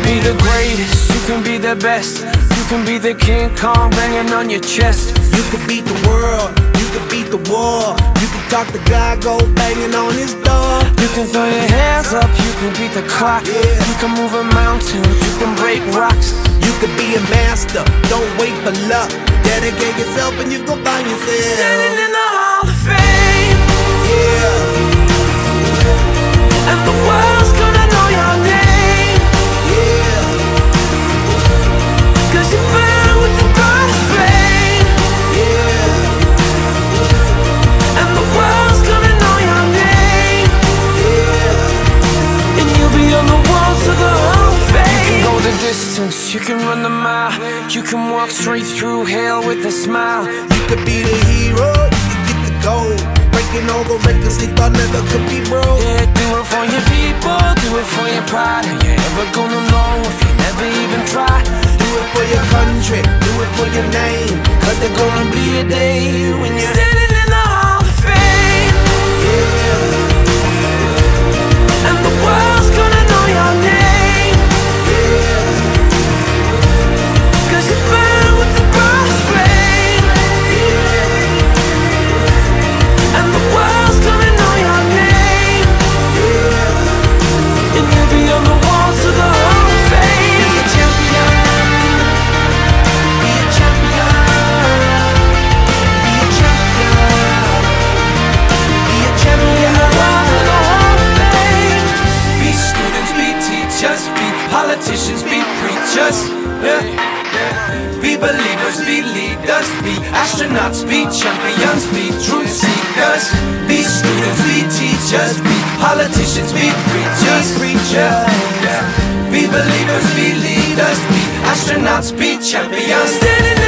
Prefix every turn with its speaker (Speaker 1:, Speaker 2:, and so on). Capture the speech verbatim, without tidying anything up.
Speaker 1: be the greatest, you can be the best. You can be the King Kong banging on your chest.
Speaker 2: You can beat the world, you can beat the war. You can talk to God, go banging on his door.
Speaker 1: You can throw your hands up, you can beat the clock.
Speaker 2: Yeah.
Speaker 1: You can move a mountain, you can break rocks.
Speaker 2: You can be a master, don't wait for luck. Dedicate yourself and you gon' find yourself
Speaker 1: Standing in the Hall of Fame.
Speaker 2: Yeah.
Speaker 1: And the world's gonna know your name.
Speaker 2: Yeah.
Speaker 1: Cause you burn with the brightest flame.
Speaker 2: Yeah.
Speaker 1: And the world's gonna know your name.
Speaker 2: Yeah.
Speaker 1: And you'll be on the walls of the Hall of Fame. You can go the distance, you can run the mile. You can walk straight through hell with a smile.
Speaker 2: You could be the hero, you can get the gold. Breaking all the records they thought never could be broke.
Speaker 1: Yeah, do it for your people, do it for your pride. Are you ever gonna know if you never even try?
Speaker 2: Do it for your country, do it for your name.
Speaker 1: Cause there's gonna be a day when you're standing in the Hall of Fame.
Speaker 2: Yeah.
Speaker 1: And the world's gonna know your name.
Speaker 2: Yeah.
Speaker 1: Cause you burn with the brightest flame.
Speaker 2: Yeah.
Speaker 1: And the world's gonna know your name.
Speaker 2: Yeah.
Speaker 1: And you'll be on the walls of the Hall of Fame.
Speaker 2: Be a champion. Be a champion. Be a champion. Be a champion.
Speaker 1: Walls of the Hall of Fame.
Speaker 3: Be students, be teachers, be politicians, be preachers, yeah. Be believers, be leaders, be astronauts, be champions, be truth seekers. Be students, be teachers, be politicians, be preachers, preachers, yeah. Be believers, be leaders, be astronauts, be champions.
Speaker 1: Standing